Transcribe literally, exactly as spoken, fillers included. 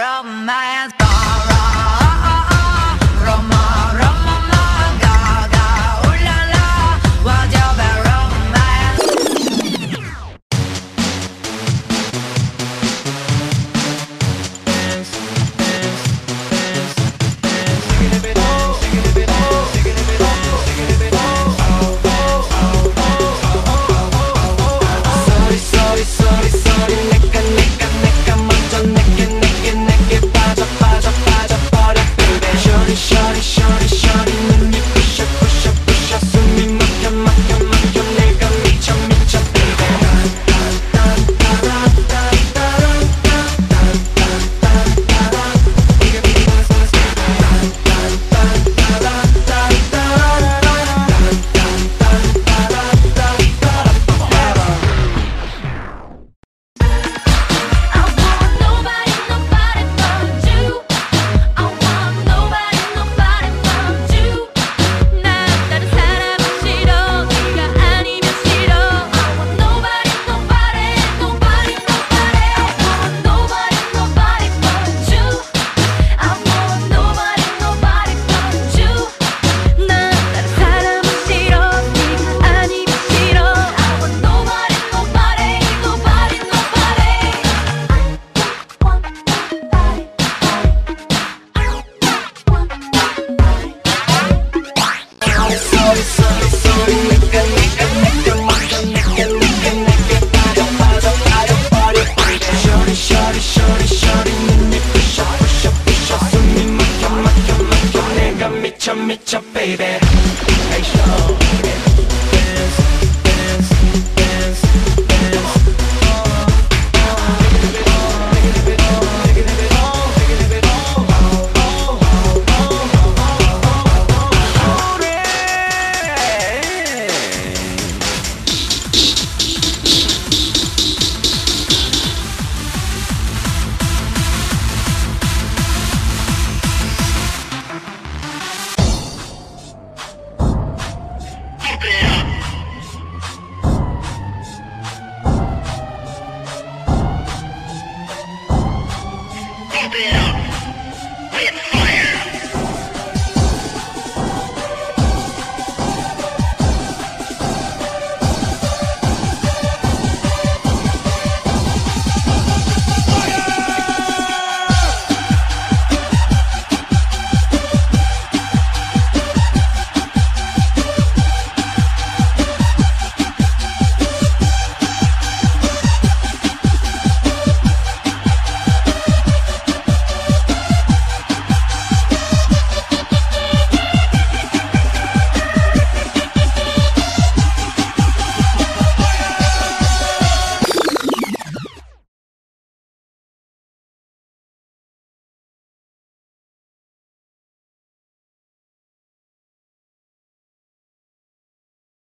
romance. Roma, Roma, Gaga, ooh la la, 我就被 romance. Sorry, sorry, sorry, sorry, 내가 내가 내가 먼저 내게 내게 내게 빠져 빠져 빠져버려 baby. Shorty, shorty, shorty, shorty, 눈이 부셔 부셔 부셔 숨이 막혀 막혀 막혀 내가 미쳐 미쳐 baby. I want nobody, nobody but you. I want nobody, nobody but you. 난 다른 사람은 싫어, 네가 아니면 싫어. I want nobody, nobody, nobody, nobody. I want nobody, nobody but you. I want nobody, nobody but you. 난 다른 사람은 싫어, 네가 아니면 싫어. I want nobody, nobody, nobody, nobody. I want nobody. Sorry, sorry, sorry, 내가 내가 내가 먼저 내게 내게 내게 빠져 빠져 빠져버려 baby. Shorty, shorty, shorty, shorty, 눈이 부셔 부셔 부셔 숨이 막혀 막혀 막혀 내가 미쳐 미쳐 baby. Hey, show. Dance, dance, dance, dance. Keep it up.